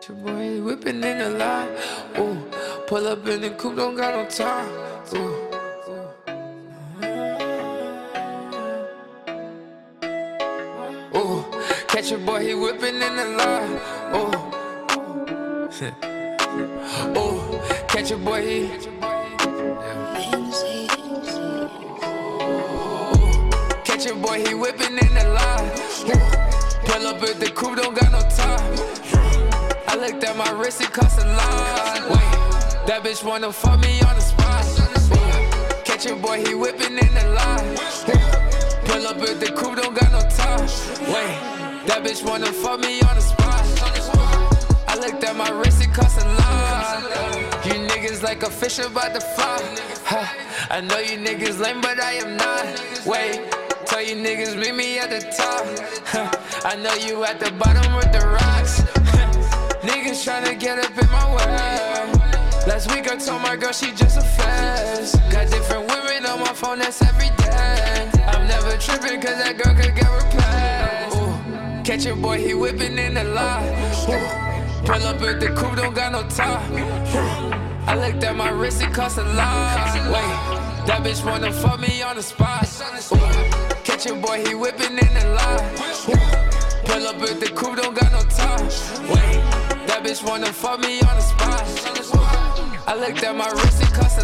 Your boy whipping in the line. Ooh, pull up in the coupe, don't got no time. Ooh. Ooh, catch your boy, he whipping in the line. Ooh. Ooh, catch your boy, he. Ooh, catch your boy, he whipping in the line. Pull up at the coupe, don't got no time. I looked at my wrist, it cost a lot. Wait, that bitch wanna fuck me on the spot. Ooh, catch your boy, he whipping in the line. Pull up at the coupe, don't got no time. Wait, that bitch wanna fuck me on the spot. I looked at my wrist, it cost a lot. You niggas like a fish about to fly. I know you niggas lame, but I am not. Wait, tell you niggas meet me at the top. I know you at the bottom with the rocks. Niggas tryna get up in my way. Last week I told my girl she just a fast. Got different women on my phone, that's every day. I'm never tripping cause that girl could get replaced. Ooh, catch your boy, he whipping in the lot. Pull up at the coupe, don't got no top. I looked at my wrist, it cost a lot. Wait, that bitch wanna fuck me on the spot. Ooh, catch your boy, he whipping in the lot. Pull up at the coupe, don't got no top. Wait, that bitch wanna fuck me on the spot. I looked at my wrist, it cost a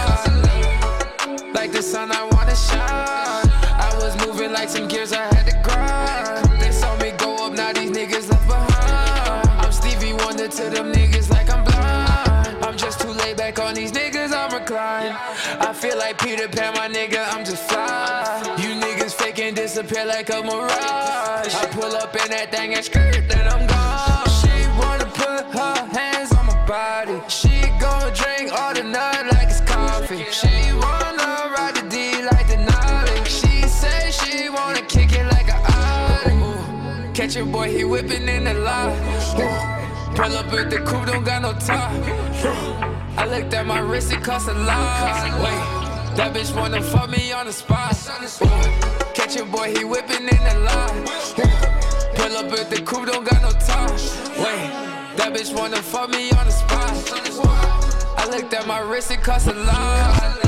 lot. Like the sun, I wanna shine. I was moving like some gears, I had to grind. They saw me go up, now these niggas left behind. I'm Stevie Wonder to them niggas like I'm blind. I'm just too laid back on these niggas, I'm reclined. I feel like Peter Pan, my nigga, I'm just fly. You niggas fake and disappear like a mirage. I pull up in that thing and skirt, then I'm gone. She wanna put her hands on my body. She gon' drink all the nut like it's coffee. She wanna ride the D like the Nolly. She say she wanna kick it like a Audi. Catch your boy, he whipping in the lot. Pull up at the coupe, don't got no top. I looked at my wrist, it cost a lot. Wait, that bitch wanna fuck me on the spot. Catch your boy, he whipping in the lot. Pull up at the coupe, don't got no top. Wait, that bitch wanna fuck me on the spot. I looked at my wrist, it cost a lot.